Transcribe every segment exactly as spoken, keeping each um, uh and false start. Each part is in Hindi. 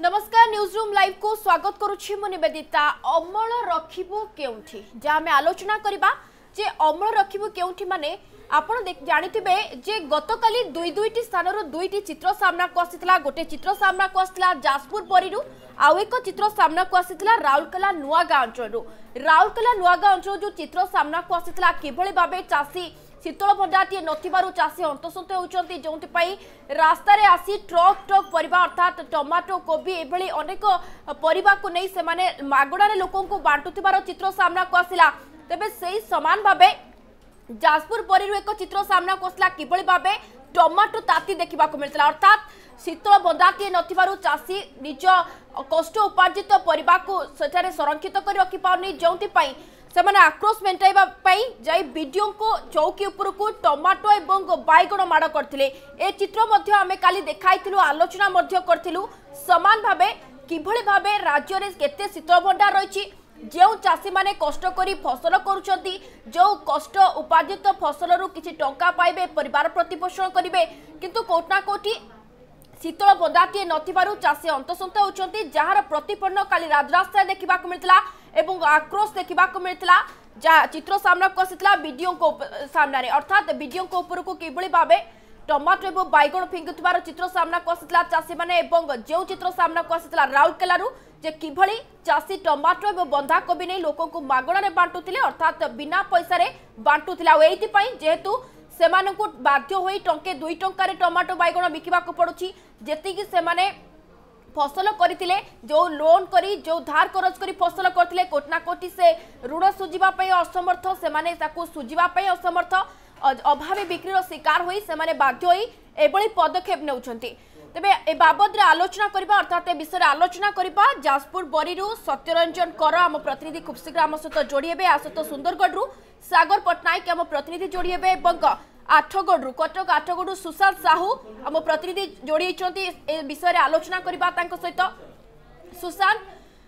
नमस्कार न्यूज रूम लाइव को स्वागत करुछि मु निवेदिता। अमल रखिबु केउठी जा हमें आलोचना करिबा जे अमल रखिबु केउठी माने आपण जानिथिबे जे गतकाली दुई दुईटी स्थानर दुईटी चित्र सामना को आसीतला। गोटे चित्र सामना को आसीतला जाजपुर परिरु आउ एक चित्र सामना को आसीतला राउरकेला नुआगां अंचलरु। राउरकेला नुआगां अंचल जो चित्र सामना को आसीतला किभଳି भाबे चासी शीतल भंडारटी नथिबारु चासी हंतसंत होउचंती जोंतिपाई रास्ता रे आसी ट्रक ट्रक परिबा अर्थात टमाटो कोबी एभଳି अनेक परिबा को नै से माने मागणारे लोकन को बांटुथिबार चित्र सामना को आसिला। तबे सेही समान भाबे जाजपुर परिरु एक चित्र सामना को आसिला किभଳି भाबे टमाटो ताती देखिबा को मिलतला। अर्थात शीतल भंडारटी नथिबारु चासी निज कष्ट उपार्जित परिबा को सेठारे संरक्षित कर रखि पाउनी जोंतिपाई सेमाने आक्रोश मेंटाइबा पई जाई वीडियो को चौकी ऊपर को टमाटो एवं बैगण माड़ करथिले। ए चित्र मध्य आमे काली देखाइथिलु आलोचना मध्य करथिलु समान भाबे किभଳି भाबे राज्य रे केते शीतल भंडार रहिछि जो चासी माने कष्ट करी फसल करूछंती जो कष्ट उपार्जित फसल रु किछि टंका पाइबे परिवार प्रतिपोषण करिवे किंतु कोटना कोटी शीतल भंडारटी नथिबारु चासी अंतसंत होउछंती जार प्रतिफलन काली राजरास्ता देखिबा को मिलतला एवं आक्रोश देखिबा को मिलतला। जा चित्र सामना को आसीतला वीडियो को सामना रे अर्थात वीडियो को ऊपर को किभଳି भाबे टमाटो एवं बैगण फिंगुथिबार चित्र सामना को आसीतला चासी माने एवं जो चित्र सामना को आसीतला राउरकेलारू जे किभଳି चासी टमाटो एवं बंधा कोबी नै लोकन को मागणा रे बांटुथिले अर्थात बिना पैसा रे बांटुथिला। एइति पई जेहेतु सेमानकु बाध्य होई टंके दुई टंका रे टमाटो बैगण बिकिबा को पडुछि जेति कि सेमाने फसल करथिले जो लोन करी जो धार करज करी फसल करथिले कोटना कोटी से ऋण सुझिबा पई असमर्थ सेमाने ताकू सुझिबा पई असमर्थ अभावी बिक्रीर शिकार होई सेमाने बाध्य होई एबळी पदक्षेप नेउछंती। तेबे ए बाबद रे आलोचना करबा अर्थात ए विषय आलोचना करबा जाजपुर बरीरु सत्यरंजन कर आम प्रतिनिधि खूब शीघ्र आम सहित जोड़ी हेबे। आ सहित सुंदरगढ़ सागर पटनायक आम प्रतिनिधि जोड़ी हेबे एवं आठगढ़ कटक आठगढ़ सुशांत साहू आम प्रतिनिधि जोड़ी ए विषय आलोचना करबा तांको सहित। सुशांत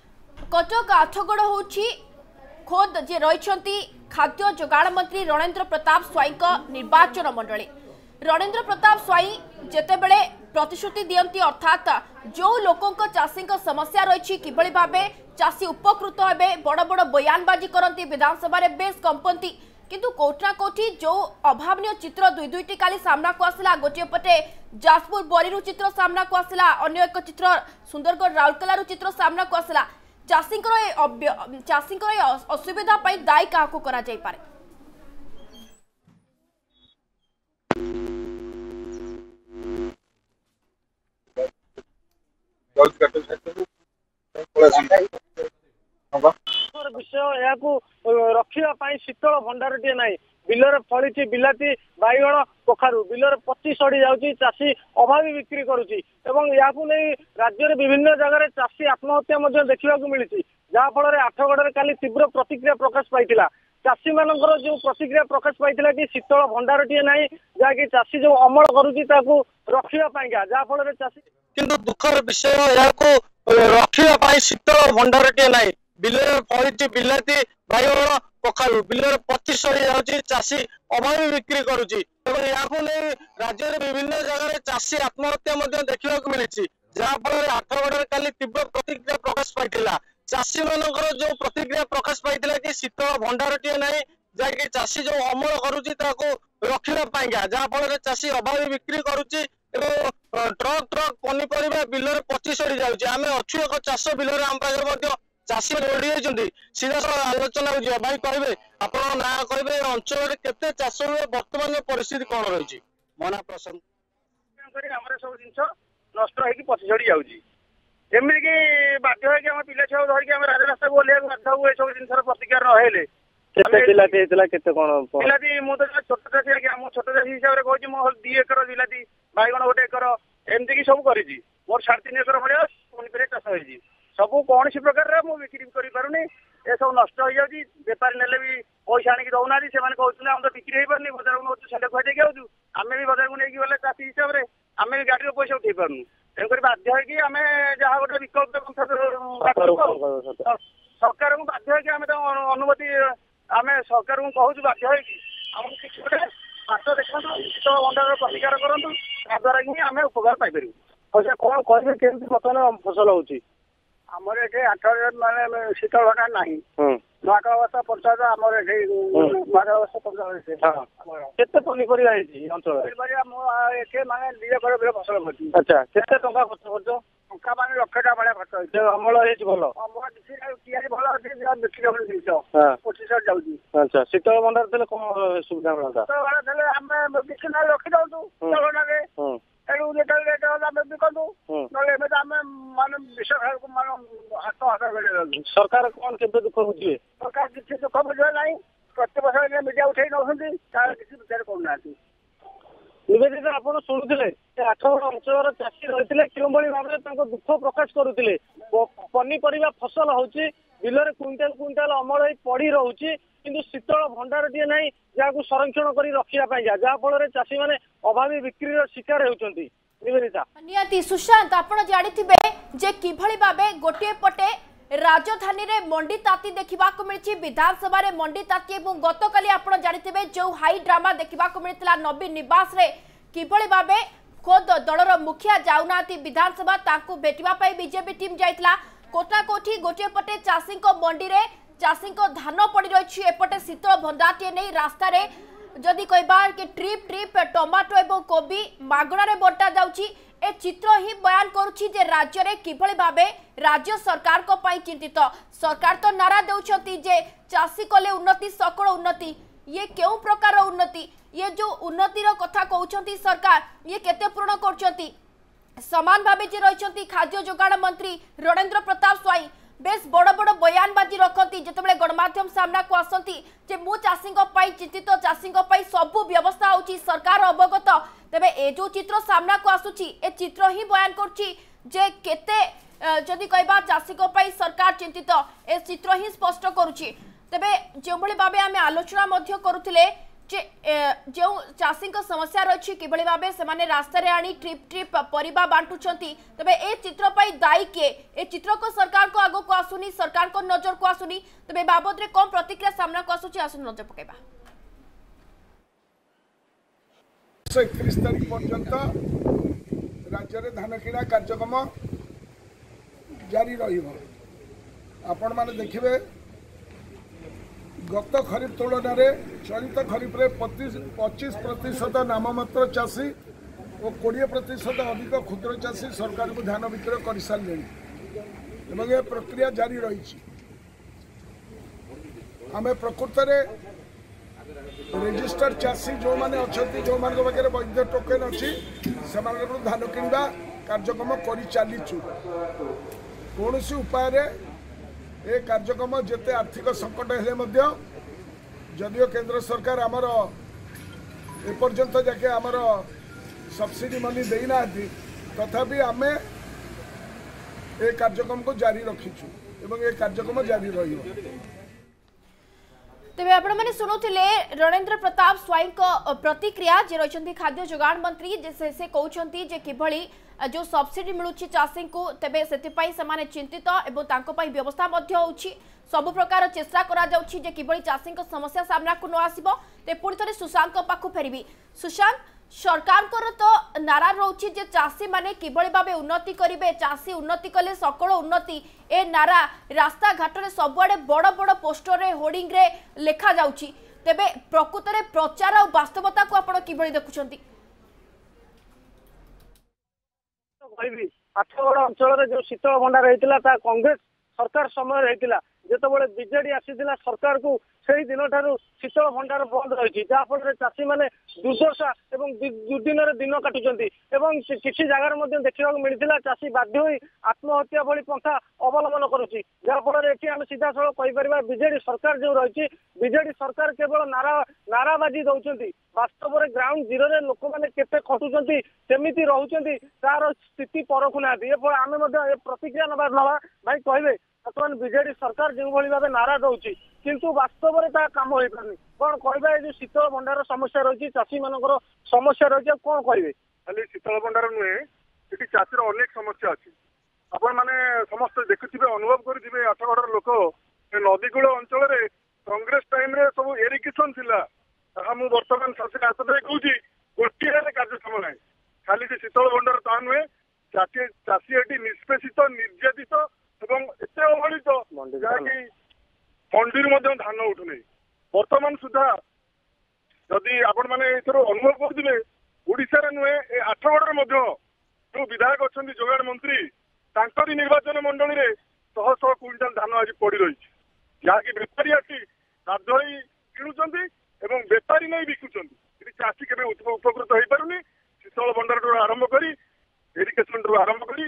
कटक आठगढ़ होउछि खोद जे रहिछंती खाद्य जोगाण मंत्री रणेंद्र प्रताप स्वाई निर्वाचन मंडली। रणेंद्र प्रताप स्वाई जेतेबेले प्रतिश्रुति दियंती अर्थात जो लोकों चाषी समस्या रही किभଳି भाबे चाषी उपकृत हेबे बड़ बड़ बयानबाजी करती विधानसभा रे बेस कंपंती किंतु कोठना कोठी जो अभावनीय चित्र दुई दुईटी काली सामना को आसला। गोटे पटे जाजपुर बरीरु चित्र सामना को आसला अन्य एक चित्र सुंदरगढ़ राउरकेलारू चित्र सामना को आसला। चाषी चाषी असुविधा दायी क्या करा जाय पारे? विषय रखा शीतल भंडार टे ना बिलर फली बिलाती बैगण कखारू बिलर पची सड़ी जाऊँगी चाषी अभावी बिक्री करुच्ची या राज्य में विभिन्न जगह चाषी आत्महत्या देखा मिली जहाँफल आठगढ़ काली तीव्र प्रतिक्रिया प्रकाश पाई चाषी मानकर जो प्रतिक्रिया प्रकाश पाई कि शीतल भंडार टे ना जहाँकि चाषी जो अमल करुच्ची रखापी जहाँफल चाषी किंतु दुखर विषय रखापी शीतल भंडार टे ना बिलर फली बिलाती बैगण कखारू बिलर पची सड़ी जाऊँगी चाषी अभावी बिक्री करुच्ची राज्य में विभिन्न जगह चाषी आत्महत्या देखा मिली जहाँफल आठगढ़ काली तीव्र प्रतिक्रिया प्रकाश पाई चाषी मानकर जो प्रतिक्रिया प्रकाश पाई कि शीतल भंडार टे ना जहाँकि चाषी जो अमल करुच्ची रखापी जहाँफल चाषी अभावी बिक्री करुच्ची ट्रक ट्रक पनीपरिया बिलर पची सड़ी जाऊँगी आम अच्छु एक चाष बिलर आम पाखे चाषी जोड़ी होती सीधा साल आलोचना हो भाई कहे आप ना कहे अंचल केते चाष हुए बर्तमान परिस्थिति कौन रही? मो ना प्रसन्न सब जिन नष्ट हो पची सड़ी जाऊँगी एमती कि बाध्य हो पिला छुआ धरिक राजरास्ता को ओह्लैया बाध्य हुए सब जिन प्रतिक्रिया नहेले बिलाती मुझे छोट चाषी आम छोट चाषी हिसाब से कहूँ मोर दी एकर बिलाती बैगण गोटे एकर एमती कि सब कर मोर साढ़े तीन एकर भाया पनीपरिया चाष हो सब कौन सी प्रकार बिक्री करें ये सब नष्ट हो जाऊँगी बेपारी ने भी पैसा आनिक दौना से कहते हम तो बिक्री हो पारनी बजार को नौ साढ़े खुआ आऊँ आम भी बजार को लेकिन गले चाषी हिसाब से आम भी गाड़ी पैसा उठे पार्नु तेणुक बाध्य हो आम जहाँ गोटे विकल्प सरकार को बाध्य हो अनुमति आम सरकार को कहूँ बाध्य हो किसी गोटे बात देखा शीतल भंडार प्रतिकार करूँ ताद्वारा ही आम उपकार पाइपर। अच्छा कौन कहबे केमती बर्तमान फसल होची आमर एठे आठ माने शीतल भंडार नाही महाकावस्था पंचायत आमर एठे महाकावस्था पंचायत हां केते पनीपरिया हेची अंचल पनीपरिया मो एठे माने दिए कर बेले फसल होची अच्छा केते टंका खर्च करजो टंका माने लक्ष टा बळे खर्च होची अमल हेची भलो अमल दिसी कियारी भलो अछि बिक्री होल दिसो हां पच्चीस हजार जाउची अच्छा शीतल भंडार देले कोन सुविधा मिलता तो वाला देले हम बिक्री ना रखि दउतु शीतल भंडार रे हम्म एडु जेटल रेट होला हम बिकंदु नले एमे हम माने विश्वास को मानो हाथ हाथ बेले सरकार कोन केते दुख बुझिए सरकार किसी दुख बुझे नहीं प्रत्येक वर्ष मीडिया उठे नौकरी किसी विचार करना निवेदिता आपण शुणुले आठगड़ अंचल चाषी रही क्यों भाव में दुख प्रकाश करुले पनीपरिया फसल होची बिलरे क्विंटाल क्विंटाल अमल पड़ी रोचे किंतु शीतल भंडार टे ना जहाँ संरक्षण कर रखा जहाँफल चाषी मैंने अभावी बिक्री शिकार होती निवेदिता नियति सुशांत आपण जानिथिबे जे किभଳି भाबे गोटे पटे राजधानी रे मंडी ताती देखा मिली विधानसभा रे मंडी ताती और गतकाली आपण जानिथिबे जो हाई ड्रामा देखा मिलता नवीन निवास रे किभଳି भाबे खुद दलर मुखिया जाऊना विधानसभा ताकू भेटिबा पई बीजेपी टीम जाइतला कोटा कोठी गोटे पटे चाषी मंडी रे चाषी धान पड़ी रही एपटे शीतल भंडार टे नहीं रास्ता रे जदि कहबार कि ट्रिप ट्रिप टमाटो एवं कोबी मागणारे बंटा जाउची ए चित्र ही बयान करुछि जे राज्य रे किभଳି भाबे राज्य सरकार को पाई चिंतित सरकार तो नारा देउछंती जे चाषी कले उन्नति सकल उन्नति ये केउ प्रकार उन्नति ये जो उन्नतिर कथा कहउछंती सरकार ये केते पूर्ण करछंती समान भाबे जे रहिछंती खाद्य जोगाण मंत्री रणेंद्र प्रताप स्वाई बेस बड़ बड़ बयानबाजी रखती जितेबाला गणमाध्यम सामना को आसती जे मु चाषी चिंतित चाषी सबू व्यवस्था होची सरकार अवगत तेबे ए जो चित्र सामना को आसुची ए चित्र ही बयान करची जे केते जदि कहबा चाषी सरकार चिंतित ए चित्र ही स्पष्ट करुची तेबे जो भली भाबे आमे आलोचना मध्य करुथिले जे जो चाषी समस्या रही कि भाव से रास्ता आनी ट्रिप ट्रिप परिबा बांटुंट तबे ए चित्र पाई दायी किए ए चित्र को सरकार को आगो को आसुनी सरकार को नजर को आसुनी तबे बाबद रे कम प्रतिक्रिया सामना को आसुची आसुनी नजर पकेबा एकतीस तारीख पर्यंत राज्य में धान किणा कार्यक्रम जारी रहिबो आपण माने देखिबे गत खरीफ तुलन में चलित खरीफ रे पच्चीस प्रतिशत नाममात्र चाषी और कोड़े प्रतिशत अधिक क्षुद्र चाषी सरकार को धान विक्रय कर सारे यह प्रक्रिया जारी रही आम प्रकृत रेजिस्टर्ड चाषी जो मैंने अच्छा जो पाखे वैध टोकेन अच्छी से धान किणवा कार्यक्रम कर चलीचु कौन उपाय ए कार्यक्रम जिते आर्थिक संकट हेले जदियो केंद्र सरकार आमर एपर्यंत जाके आमर सब्सिडी मनी देना तथापि आमे ए कार्यक्रम को जारी रखीचु एवं ए कार्यक्रम जारी रहिबो तेबे आपण माने सुनुथिले रणेंद्र प्रताप स्वाई को प्रतिक्रिया जे रहिसंती खाद्य जोगाण मंत्री जे से, से कहउछंती जे किभଳି जो सब्सिडी मिलुची चाषी को तेबे सेतिपाई समाने चिंतित एवं तांको पाई व्यवस्था मध्य होउची सब प्रकार चेष्टा करा जाउची जे किभଳି चाषी को समस्या सामना को न आसीबो ते पुणी थरे सुशांत को पाखु फेरिबी सुशांत सरकार को तो नारा रोची जे चाषी माने किभଳି भाबे उन्नति करिवे चाषी उन्नति कले सकल उन्नति ए नारा रास्ता घाट रे सबुआडे बड़ बड़ पोस्टर रे होर्डिंग रे लेखा जाउची तेबे प्रकृत रे प्रचार और वास्तवता को आपण किभଳି देखुछंती कहबी आठगड़ अंचल जो शीतल भंडार होता कांग्रेस सरकार समय होता जितेबाला बीजेडी आसीला सरकार को से दिन ठारू शीतल भंडार बंद रही जहाँफल चाषी मैंने दुर्दशा और दुर्दिन दिन काटुंट किसी जगार देखा मिलता चाषी बाध्य हो आत्महत्या भली पंथा अवलम्बन करुच्ची जहाँफल आम सीधा सड़क कहीपर बीजेडी सरकार जो रही बीजेडी सरकार केवल नारा नाराबाजी दौरान वास्तव में ग्राउंड जीरो रे लोक मैंने केते खटुंट केमी रोचे तार स्थिति परखुना आम प्रतिक्रिया नवा नवा भाई कहे बर्तमान बीजेडी सरकार जो भाव नारा दौर किंतु वास्तव में काम हो पारनी कौन कह जो शीतल भंडार समस्या रही चाषी मान समस्या रही कौन कहे खाली शीतल भंडार नुहे ये चाषीर अनेक समस्या अच्छी आपण मैंने समस्त देखुवे अनुभव करेंगे आठगड़ लोक नदीकूल अंचल कांग्रेस टाइम रे सब इरिगेशन थिला मुझे बर्तमान शासन आसत कहूँ गोटे कार्यक्षम ना खाली शीतल भंडार ता नुहे ଚାଷୀ ଚାଷୀ ଏଠି ନିଷ୍ପେଷିତ ନିର୍ଯାତିତ ଏବଂ ଏତେ ଅବହେଳିତ ଯାହାକି ମଣ୍ଡିରୁ ମଧ୍ୟ ଧାନ ଉଠୁନି। ବର୍ତ୍ତମାନ ସୁଦ୍ଧା ଯଦି ଆପଣ ମାନେ ଏଥର ଅନୁଭବ କରୁଥିବେ ଓଡିଶାରେ ନୁହେଁ ଏ ଆଠଗଡରେ ମଧ୍ୟ ଯୋଉ ବିଧାୟକ ଅଛନ୍ତି ଯୋଗାଣ ମନ୍ତ୍ରୀ ତାଙ୍କରି ନିର୍ବାଚନ ମଣ୍ଡଳୀରେ ଶହ ଶହ କୁଇଣ୍ଟାଲ ଧାନ ଆଜି ପଡି ରହିଛି, ଯାହାକି ବେପାରୀ ଆସି ବାଧ୍ୟ ହୋଇ କିଣୁଛନ୍ତି ଏବଂ ବେପାରୀ ନେଇ ବିକୁଛନ୍ତି। ଏଠି ଚାଷୀ କେବେ ଉପକୃତ ହେଇପାରୁନି। ଶୀତଳ ଭଣ୍ଡାରଠୁ ଆରମ୍ଭ କରି ଇରିଗେସନ ଠୁ ଆରମ୍ଭ କରି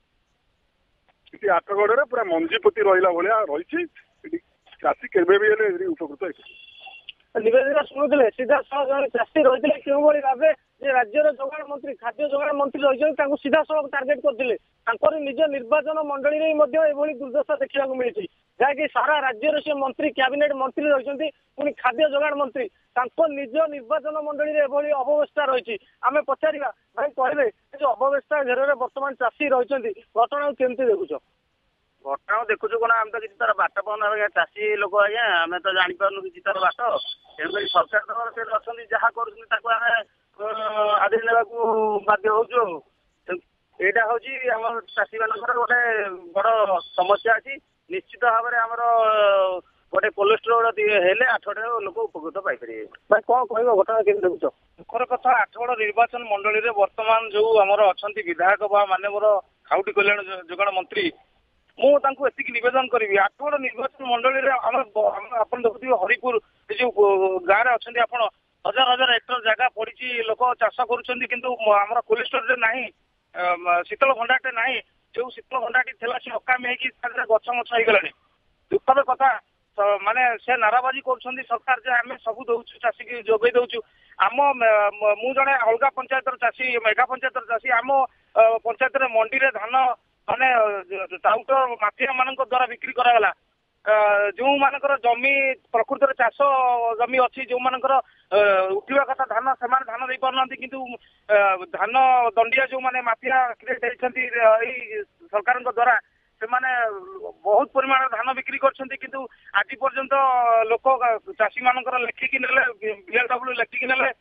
ଏଠି ଆଠଗଡରେ ପୁରା ମଞ୍ଜି ପୋତି ରହିଲା ଭଳିଆ ରହିଛି। ଏଠି ଚାଷୀ କେବେ ବି ହେଲେ ଏଠି ଉପକୃତ ହେଇପାରୁନି। ନିବେଦିତା ଶୁଣୁଥିଲେ ସିଧାସଳଖ ଜଣେ ଚାଷୀ ରହିଥିଲେ କେଉଁଭଳି ଭାବେ ଯେ ରାଜ୍ୟର ଯୋଗାଣ ମନ୍ତ୍ରୀ ଖାଦ୍ୟ ଯୋଗାଣ ମନ୍ତ୍ରୀ ରହିଛନ୍ତି ତାଙ୍କୁ ସିଧାସଳଖ ଟାର୍ଗେଟ କରିଥିଲେ। ତାଙ୍କର ନିଜ ନିର୍ବାଚନ ମଣ୍ଡଳୀରେ ମଧ୍ୟ ଏଭଳି ଦୁର୍ଦ୍ଦଶା ଦେଖିବାକୁ ମିଳିଛି, ଯାହାକି ସାରା ରାଜ୍ୟରେ ସେ ମନ୍ତ୍ରୀ କ୍ୟାବିନେଟ ମନ୍ତ୍ରୀ ରହିଛନ୍ତି, ପୁଣି ଖାଦ୍ୟ ଯୋଗାଣ ମନ୍ତ୍ରୀ ତାଙ୍କ ନିଜ ନିର୍ବାଚନ ମଣ୍ଡଳୀରେ ଏଭଳି ଅବ୍ୟବସ୍ଥା ରହିଛି। ଆମେ ପଚାରିବା ଭାଇ କହିବେ ଏ ଯୋଉ ଅବ୍ୟବସ୍ଥା ଘେରରେ ବର୍ତ୍ତମାନ ଚାଷୀ ରହିଛନ୍ତି ଘଟଣାକୁ କେମିତି ଦେଖୁଛ? ଘଟଣା ଦେଖୁଛୁ କଣ, ଆମେ ତ କିଛି ତାର ବାଟ ପାଉନା ଆଜ୍ଞା, ଚାଷୀ ଲୋକ ଆଜ୍ଞା, ଆମେ ତ ଜାଣିପାରୁନୁ କିଛି ତାର ବାଟ। ତେଣୁକରି ସରକାର ତ ସେ ଅଛନ୍ତି ଯାହା କରୁଛନ୍ତି ତାକୁ ଆମେ ଆଦେଇ ନେବାକୁ ବାଧ୍ୟ ହଉଛୁ। ଏଇଟା ହଉଛି ଆମ ଚାଷୀ ମାନଙ୍କର ଗୋଟେ ବଡ ସମସ୍ୟା ଅଛି। ନିଶ୍ଚିତ ଭାବରେ ଆମର ଗୋଟେ କୋଲେଷ୍ଟ୍ରୋଲ ହେଲେ ଆଠଗଡ ଲୋକ ଉପକୃତ ପାଇପାରିବେ। ଭାଇ କଣ କହିବ ଘଟଣା କେମିତି ଦେଖୁଛ? ଦୁଃଖର କଥା, ଆଠଗଡ ନିର୍ବାଚନ ମଣ୍ଡଳୀରେ ବର୍ତ୍ତମାନ ଯୋଉ ଆମର ଅଛନ୍ତି ବିଧାୟକ ବା ମାନ୍ୟବର ଖାଉଟି କଲ୍ୟାଣ ଯୋଗାଣ ମନ୍ତ୍ରୀ, ମୁଁ ତାଙ୍କୁ ଏତିକି ନିବେଦନ କରିବି, ଆଠଗଡ ନିର୍ବାଚନ ମଣ୍ଡଳୀରେ ଆମର ଆପଣ ଦେଖୁଥିବେ ହରିପୁର ଏ ଯୋଉ ଗାଁରେ ଅଛନ୍ତି ଆପଣ, ହଜାର ହଜାର ହେକ୍ଟର ଜାଗା ପଡିଛି, ଲୋକ ଚାଷ କରୁଛନ୍ତି, କିନ୍ତୁ ଆମର କୋଲେଷ୍ଟ୍ରୋଲରେ ନାହିଁ, ଶୀତଳ ଭଣ୍ଡାରଟେ ନାହିଁ। ଯୋଉ ଶୀତଳ ଭଣ୍ଡାରଟି ଥିଲା ସେ ଅକାମୀ ହେଇକି ଗଛ ମଛ ହେଇଗଲାଣି। ଦୁଃଖର କଥା, ମାନେ ସେ ନାରାବାଜି କରୁଛନ୍ତି ସରକାର ଯେ ଆମେ ସବୁ ଦଉଛୁ ଚାଷୀକି ଯୋଗେଇ ଦଉଛୁ। ଆମ ମୁଁ ଜଣେ ଅଲଗା ପଞ୍ଚାୟତର ଚାଷୀ, ମେଘା ପଞ୍ଚାୟତର ଚାଷୀ, ଆମ ପଞ୍ଚାୟତରେ ମଣ୍ଡିରେ ଧାନ ମାନେ ଟାଉଟର ମାଫିଆ ମାନଙ୍କ ଦ୍ଵାରା ବିକ୍ରି କରାଗଲା। ଯୋଉମାନଙ୍କର ଜମି ପ୍ରକୃତରେ ଚାଷ ଜମି ଅଛି, ଯୋଉମାନଙ୍କର ଉଠିବା କଥା ଧାନ, ସେମାନେ ଧାନ ଦେଇ ପାରୁନାହାନ୍ତି, କିନ୍ତୁ ଧାନ ଦଣ୍ଡିଆ ଯୋଉମାନେ ମାଫିଆ କ୍ରିଏଟ ହେଇଛନ୍ତି ଏଇ ସରକାରଙ୍କ ଦ୍ଵାରା, ସେମାନେ ବହୁତ ପରିମାଣର ଧାନ ବିକ୍ରି କରିଛନ୍ତି। କିନ୍ତୁ ଆଜି ପର୍ଯ୍ୟନ୍ତ ଲୋକ ଚାଷୀ ମାନଙ୍କର ଲେଖିକି ନେଲେ, ବିଏଲଡବ୍ଲ୍ୟୁ ଲେଖିକି ନେଲେ,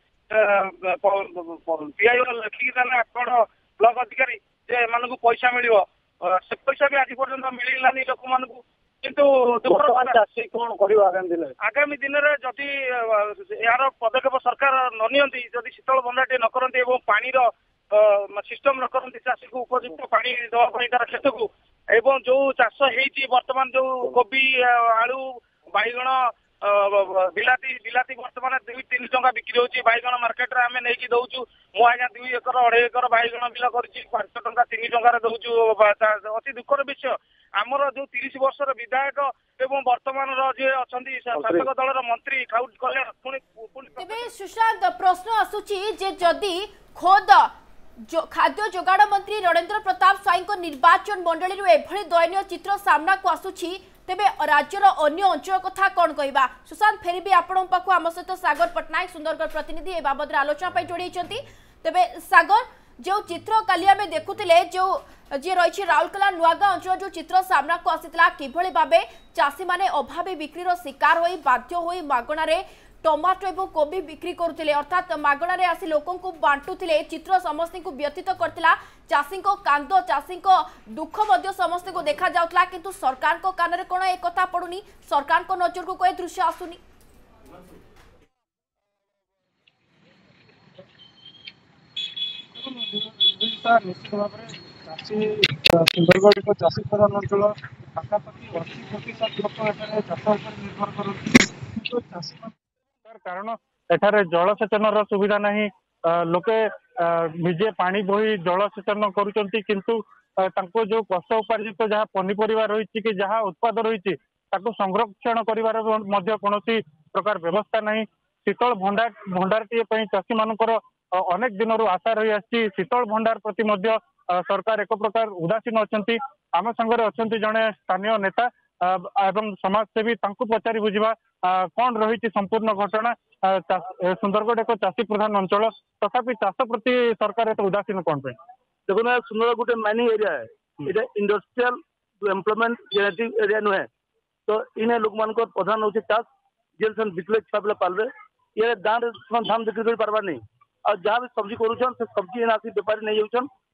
ପିଆଇଓ ଲେଖିକି ନେଲେ ଆପଣ ବ୍ଲକ ଅଧିକାରୀ ଯେ ଏମାନଙ୍କୁ ପଇସା ମିଳିବ, ସେ ପଇସା ବି ଆଜି ପର୍ଯ୍ୟନ୍ତ ମିଳିଲାନି ଲୋକମାନଙ୍କୁ। କିନ୍ତୁ ଚାଷୀ କଣ କରିବ ଆଗାମୀ ଦିନରେ? ଆଗାମୀ ଦିନରେ ଯଦି ଏହାର ପଦକ୍ଷେପ ସରକାର ନ ନିଅନ୍ତି, ଯଦି ଶୀତଳ ଭଣ୍ଡାରଟିଏ ନ କରନ୍ତି ଏବଂ ପାଣିର ସିଷ୍ଟମ ନ କରନ୍ତି ଚାଷୀକୁ ଉପଯୁକ୍ତ ପାଣି ଦେବା ପାଇଁ ତାର କ୍ଷେତକୁ, ଏବଂ ଯୋଉ ଚାଷ ହେଇଛି ବର୍ତ୍ତମାନ ଯୋଉ କୋବି, ଆଳୁ, ବାଇଗଣ, ବିଲାତି ବିଲାତି ବର୍ତ୍ତମାନ ଦୁଇ ତିନି ଟଙ୍କା ବିକ୍ରି ହଉଛି। ବାଇଗଣ ମାର୍କେଟରେ ଆମେ ନେଇକି ଦଉଛୁ। ମୁଁ ଆଜ୍ଞା ଦୁଇ ଏକର ଅଢେଇ ଏକର ବାଇଗଣ ବିଲ କରିଛି, ପାଞ୍ଚ ଟଙ୍କା ତିନି ଟଙ୍କାରେ ଦଉଛୁ। ଅତି ଦୁଃଖର ବିଷୟ, ଆମର ଯୋଉ ତିରିଶ ବର୍ଷର ବିଧାୟକ ଏବଂ ବର୍ତ୍ତମାନର ଯିଏ ଅଛନ୍ତି ଶାସକ ଦଳର ମନ୍ତ୍ରୀ ଖାଉଟି କଲ୍ୟାଣ, ପୁଣି ତେବେ ସୁଶାନ୍ତ ପ୍ରଶ୍ନ ଆସୁଛି ଯେ ଯଦି ଖୋଦ ଖାଦ୍ୟ ଯୋଗାଣ ମନ୍ତ୍ରୀ ରଣେନ୍ଦ୍ର ପ୍ରତାପ ସ୍ୱାଇଁଙ୍କ ନିର୍ବାଚନ ମଣ୍ଡଳୀରୁ ଏଭଳି ଦୟନୀୟ ଚିତ୍ର ସାମ୍ନାକୁ ଆସୁଛି, ତେବେ ରାଜ୍ୟର ଅନ୍ୟ ଅଞ୍ଚଳ କଥା କଣ कहवा? सुशांत फेरी भी आपण पाखु आम सहित सागर पट्टनायक सुंदरगढ़ प्रतिनिधि ए बाबद आलोचना जोड़ी तेबे सागर जो चित्र काली आम देखुले जो जी रही राउरकेला नुआगाँ अंचल जो चित्र सामना को आसीला किभली भाबे चाषी माने अभावी बिक्रीर शिकार होई बाध्य होई मागणारे टमाटो एवं कोबी बिक्री करुले अर्थात मागणारे आसी लोकों को बांटुले चित्र समस्त को व्यतीत करथिला चाषी कांद चाषी दुख मध्य समस्त को देखा जाउतला किंतु सरकार को कान कोन ए कथा पड़ुनी सरकार को नजर को कोई दृश्य आसुनी। निश्चित भाव में चाषी सुंदरगढ़ एक चाषी प्रधान अंचल पाखापाखि अशी प्रतिशत लोक चाष निर्भर करती कारण एठारे जलसेचन सुविधा नहीं लोके निजे पानी बोही जलसेचन करुचंती किंतु तांको जो कष्ट उपार्जित जहाँ पनीपरिया रही कि जहाँ उत्पाद रही संरक्षण करिवार मध्य कोनोसी प्रकार व्यवस्था नहीं। शीतल भंडार भंडारटीए चाषी मानकर अनेक दिन आशा रही आसी शीतल भंडार प्रति मध्य सरकार एक प्रकार उदासीन अच्छी आम संगे अच्छा जड़े स्थानीय नेता एवं समाजसेवी पचारि बुझा कौन रही संपूर्ण घटना सुंदरगढ़ एक चाषी प्रधान अंचल तथापि चाष प्रति सरकार एत उदासीन कौन पे देखो सुंदरगढ़ गोटे माइनिंग एरिया है ये इंडस्ट्रियल एम्प्लॉयमेंट जेनेटिक एरिया नुहे तो इन लोक मान प्रधान हूँ चाष जेल से बिकले छुआ पे पालवे ये गाँव में धान बिक्री कर पार्बार नहीं और जहाँ भी सब्जी करुन से सब्जी आसी बेपारी नहीं जाऊन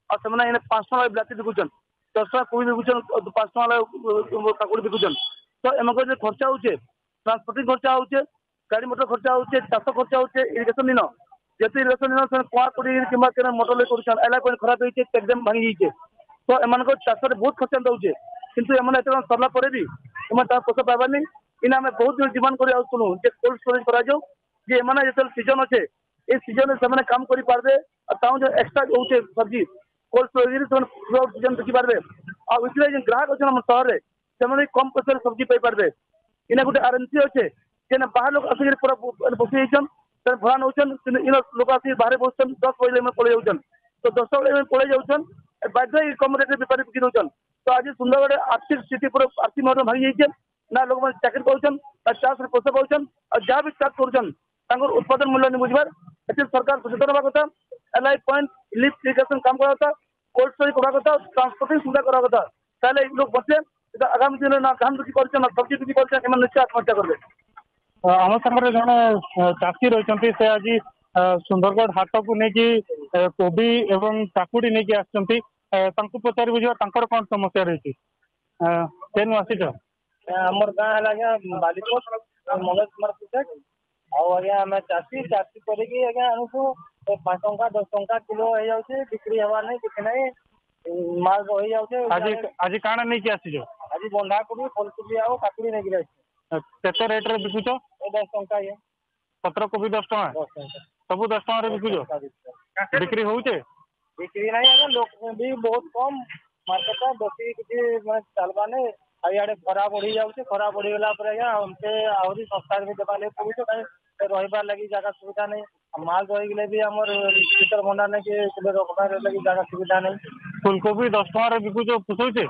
और से पांच टका बिलाती बिकुचन दस टका कोबी बिकुचन पांच टका काकुड़ी बिकुचन तो एम खर्चा होचे ट्रांसपोर्टिंग खर्चा होचे गाड़ी मोटर खर्चा होचे चाष खर्चा होचे इरिगेशन दिन जेते इरिगेशन दिन कुआ कोड़ी कि मोटर ले कर एला खराब होइछे चेकडेम भांगी जाइए तो एम चाष बहुत खर्चा दौचे किंतु एम एत सरला पर भी एम पैसा पाइबानी इना आम बहुत दिन डिमांड कर कोल्ड स्टोरेज करा जे एम जो सीजन अच्छे ये सीजन से काम कर पारे जो एक्सट्रा होचे सब्जी कोल्ड स्टोरेज सीजन देखी पारे आगे ग्राहक अच्छे आम सहर से कम पैसा सब्जी पाई पारे इना गोटे आरएनसी अच्छे जे बाहर लोग आसिक पूरा बसी जान भड़ा नौन इन लोग आसिक बाहर बसन दस बजे पलि जाऊन तो दस बजे पलि जाऊन बाध्य कम रेट बेपारी बिकी दौन तो आज सुंदरगढ़ आर्थिक स्थिति पूरा आर्थिक महत्व भांगी जाइए ना लोक मैंने चाकरी पाचन चाष पैसा पाचन और जहाँ भी चाष कर उत्पादन मूल्य नहीं बुझार ए सरकार सचेतन हवा कथा L I point lift irrigation काम करा कोल्ड स्टोरेज करा कथा ट्रांसपोर्टिंग सुविधा करा कथा ताले लोग बचे आगामी दिन ना धान बिक्री कर सब्जी बिक्री कर निश्चय आत्महत्या करेंगे। आम सागर जड़े चाषी रही से आज सुंदरगढ़ हाट को लेकिन कोबी एवं काकुड़ी नहीं आसती पचारि बुझा कौन समस्या रही आसी आमर गाँव है बालीकोट मनोज कुमार पुसेक आम चाषी चाषी करके आणुसु पांच टंका दस टंका किलो हो जाऊे बिक्री हवा नहीं किसी नहीं माल रही जाऊे आज आज काଣା नहीं आसी आज बंधा कोबी फुलकोबी आउ काकुड़ी नहीं केते रेट रे बिकुछ दस टंका ये पत्र कोबी दस टंका सब दस टंका बिकुछ बिक्री होउचे बिक्री नहीं आगे लोग भी बहुत कम मार्केट बेसी किसी चलवा नहीं आड़े खरा बढ़ी जाऊे खरा बढ़ीगला हमसे आहरी सस्ता भी देवा लगे पड़े रही लगी जगह सुविधा नहीं माल रही भी आम शीतल भंडार नहीं कि रखबार लगी जगह सुविधा नहीं फुलकोबी दस टंका बिकुछ पोषौचे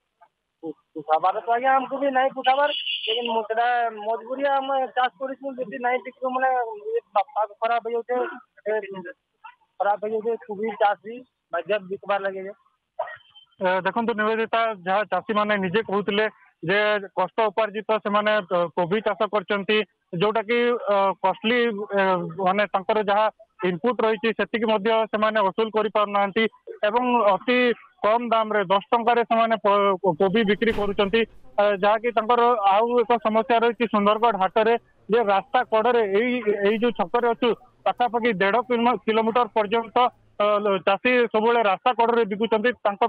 पुषाबार तो आज्ञा हमको भी नहीं पुषाबार लेकिन मजबूरी आम चाष कर नहीं बिक्री मैंने खराब हो जाए खराब हो जाए कोबी चाष भी बाध्य बिकबार लगे देखो निवेदिता जहाँ चाषी मैंने निजे कहते जे कष्ट उपार्जित से कोबी चाष कर जोटा कि कॉस्टली माने जहाँ इनपुट रही से वसूल कर पारना अति कम दाम रे दस टंकार कोबी बिक्री करुँच जहाँकि आउ एक समस्या रही सुंदरगढ़ हाट में जे रास्ता कड़े यही जो छकरे अच्छु पाखापाखि डेढ़ किलोमीटर पर्यंत चाषी सब रास्ता कड़े बिकुंट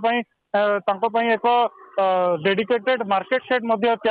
एक डेडिकेटेड मार्केट सेट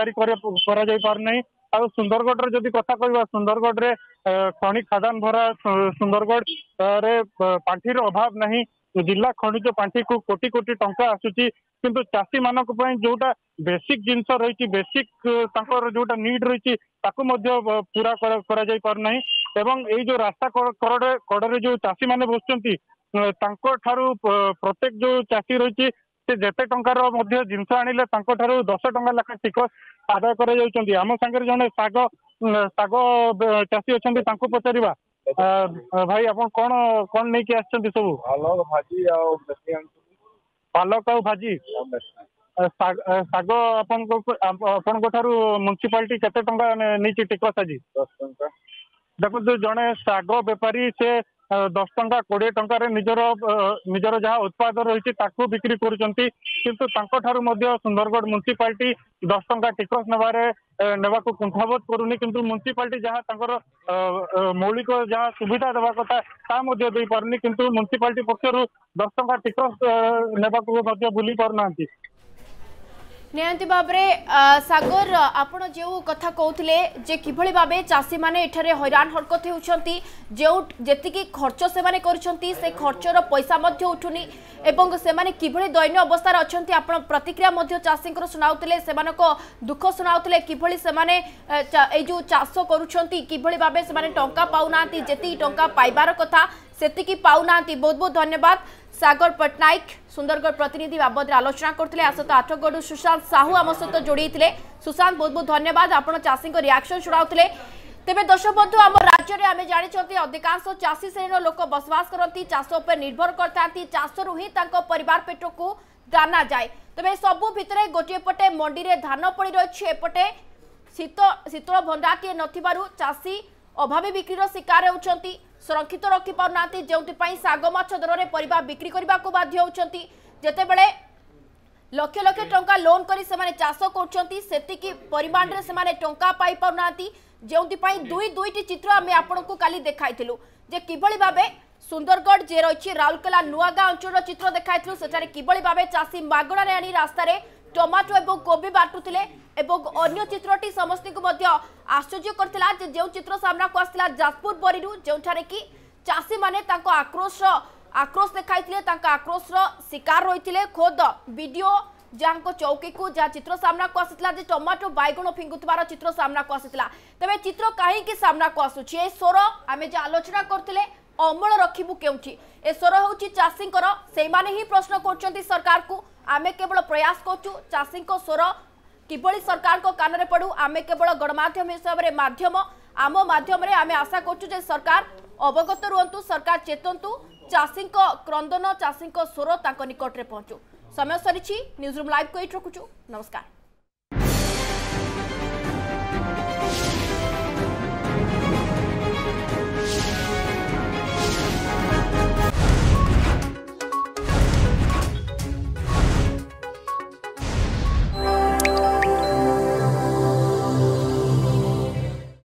पारना आ सुंदरगढ़ जदि कथा कहवा सुंदरगढ़ रे खनि खादान भरा सुंदरगढ़ रे पांठीर अभाव नहीं जिला खनिज पांठी को कोटी कोटी टंका आसुची किंतु चाषी मानक जोटा बेसिक जिनस रही बेसिक जोटा नीड रही पूरा करा जाई पार नहीं एवं यही जो रास्ता कड़े कड़े जो चाषी माने बसुंती ठारू प्रत्येक जो चाषी रही से जेते टंकार जिनस आनिले दस टंका लेखा टिकस आदाय कर आम सांगे जड़े साग साग चाषी अच्छा पचारा भाई आप कौन कौन नहीं आसछंती सब पालक आ भाजी साग आपण म्युनिसिपालिटी केते टंका नहीं टिकस आज दस टंका देखो जड़े साग बेपारी से दस टंका कोड़े टंकार निजर निजर जहाँ उत्पाद रही बिक्री करुँच किंतु सुंदरगढ़ म्युनिसिपालिटी दस टंका टिकस नेबारे नेबा को कुंठाबोध करूनी किंतु म्युनिसिपालिटी जहाँ मौलिक जहाँ सुविधा देवा कथा ता दे पारनी किंतु म्युनिसिपालिटी पक्षर दस टंका टिकस नेबा को भूली पारना नियंती भाबरे सागर आपण जो कथा कहते जे किभली भाबे चाषी माने एठारे हैरान हरकत होउछंती जो जेतिकी खर्च से माने करूछंती से खर्चर पैसा मध्य उठुनी एवं से माने किभली दयनीय अवस्था रे अछंती आपण प्रतिक्रिया मध्य चाषींकर सुनाउतले सेमानको दुख सुनाउतले किभली से माने ए जो चाष करूछंती किभली भाबे से माने टंका पाउनांती जेति टंका पाइबार कथा सेतिकी पाउनांती बहुत बहुत धन्यवाद सागर पट्टनायक सुंदरगढ़ प्रतिनिधि बाबद आलोचना करते आसत आठगढ़ सुशांत साहू आम सहित जोड़ी सुशांत बहुत बहुत धन्यवाद आपण चाषी रिएक्शन शुणाउते तेरे दर्शक बंधु आम राज्य में आम जानी अधिकांश चाषी श्रेणी लोक बसवास करती चाष पर निर्भर करते चाषरू ही परिवार पेट को दाना जाए तेज सबू भितर गोटे पटे मंडी में धान पड़ रही एपटे शीत शीतल भंडारटे नथिबारु चाषी अभावी बिक्रीर शिकार होउछंती सुरक्षित रखि पाउनांती जेउतिपई साग माछ दर में परिबा बिक्री करबा को बाध्य होउचंती जेतेबेले लक्ष लक्ष टंका लोन करी सेमाने चाष करछंती सेतिकी परिमाण रे सेमाने टंका पाई पाउनांती जेउतिपई दुई दुईटी चित्र आमे आपनकु काली देखाइथिलु जे किबळी भाबे सुंदरगढ़ जे रही राउरकेला नुआगाँ अंचल चित्र देखाइथिलु सेठारे किबळी भाबे चासी मागणारे आनी रास्तारे टमाटो एवं कोबी बाटुथिले एवं अन्य चित्रटी समस्त को मध्य आश्चर्य करथिला जे जे चित्र सामना को आसला जाजपुर बरीरु जेउठारे कि चासी माने ताको आक्रोश आक्रोश देखाइथिले ताका आक्रोश शिकार होइथिले खोद वीडियो जहाँ चौकी को जहाँ चित्र सामना को आसाला टमाटो बैगुण फिंगुवार चित्र सामना को आसाला तेज चित्र कहीं सामना को आसूची स्वर आम जो आलोचना करते अमल रखिबु केउठी ए स्वर होउची चाषींकर सेमाने ही प्रश्न करछंती सरकार को आमे केवल प्रयास करछु चाषी स्वर किभली सरकार को कान में पड़ू आमे केवल गणमाध्यम हिसाब रे माध्यम आम माध्यम रे आमे आशा करछु जे सरकार अवगत रुहंतु सरकार चेतंतु चाषी क्रंदन चाषी स्वर तांको निकट रे पहुंचू समय सरी न्यूज रूम लाइव को एट रखुछु नमस्कार।